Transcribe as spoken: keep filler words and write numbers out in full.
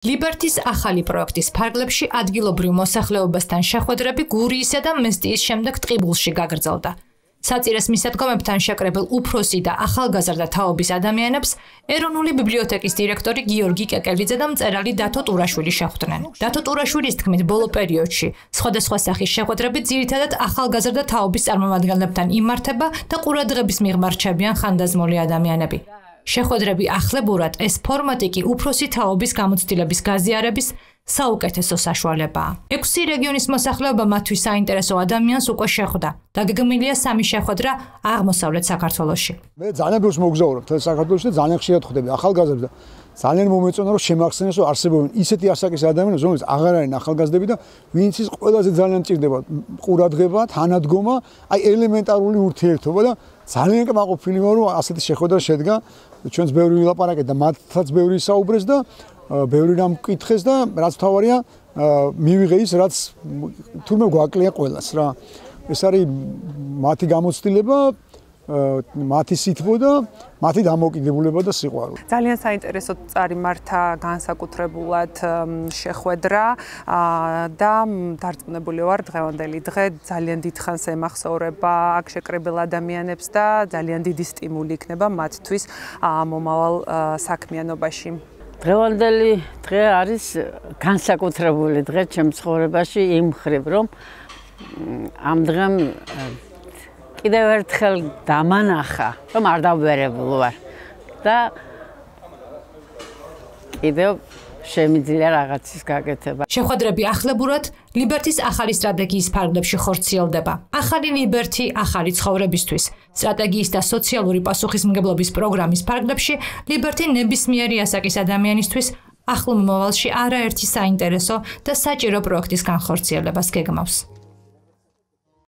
ლიბერთის ახალი პროექტის ფარგლებში ადგილობრივ მოსახლეობასთან შეხვედრები გურიისა და მესტიის შემდეგ ტყიბულში გაგრძელდა. საწირეს მისადგომებთან შეკრებილ უფროსი და ახალგაზრდა თაობის ადამიანებს ეროვნული ბიბლიოთეკის დირექტორი გიორგი კეკელიძე და მწერალი დათო ტურაშვილი შეხვდნენ. დათო ტურაშვილის თქმით, ბოლო პერიოდში სხვადასხვა სახის შეხვედრები ძირითადად ახალგაზრდა თაობის წარმომადგენლებთან იმართება და ყურადღების მიღმა რჩებიან ხანდაზმული ადამიანები. შეხვედრები ახლებურად ეს ფორმატი კი უფროსი თაობის გამოცდილების გაზიარების საუკეთესო საშუალებაა. ექვსი რეგიონის მოსახლეობა მათთვის საინტერესო ადამიანს უკვე შეხვდა. დაგეგმილია სამი შეხვედრა აღმოსავლეთ საქართველოში. მე ძალიან ბევრს მოგზაურობ თელ საქართველოში და ძალიან ხშირად ხვდები ახალგაზრდა. ძალიან მომეწონა რომ შემახსენეს რომ არსებობენ ისეთი ასაკის ადამიანები, რომლებიც აღარ არიან ახალგაზრდები და ვინც ის ყველაზე ძალიან ჭირდება ყურადღება, თანადგომა, აი ელემენტარული ურთიერთობა და ძალიან კმაყოფილი ვარ რომ ასეთი შეხვედრა შედგა. ჩვენც ბევრი ვილაპარაკეთ და მათაც ბევრი საუბრეს და ბევრი რამ მკითხეს და რაც თავარია მივიღე ის რაც თურმე გვაკლია ყველას რა. ეს არის მათი გამოცდილება, მათი სითბო და მათი დამოუკიდებლობა და სიყვარული. ძალიან საინტერესო წარიმართა განსაკუთრებულად შეხვედრა და დარწმუნებული ვარ დღევანდელი დღე ძალიან დიდხანს ემახსოვრება აქ შეკრებილ ადამიანებს და ძალიან დიდი სტიმული იქნება მათთვის მომავალ საქმიანობაში. დღევანდელი დღე არის განსაკუთრებული დღე ჩემ ცხოვრებაში იმ მხრივ, რომ ამ დღემ კიდევ ერთხელ დამანახა, რომ არ დავბერებული ვარ და კიდევ შემიძლია რაღაცის გაკეთება. შეხვედრები ახლებურად ლიბერთის ახალი სტრატეგიის ფარგლებში ხორციელდება. ახალი ლიბერთი ახალი ცხოვრებისთვის. სტრატეგიის და სოციალური პასუხისმგებლობის პროგრამის ფარგლებში ლიბერთი ნებისმიერი ასაკის ადამიანისთვის ახლო მომავალში არაერთი საინტერესო და საჭირო პროექტის განხორციელებას გეგმავს.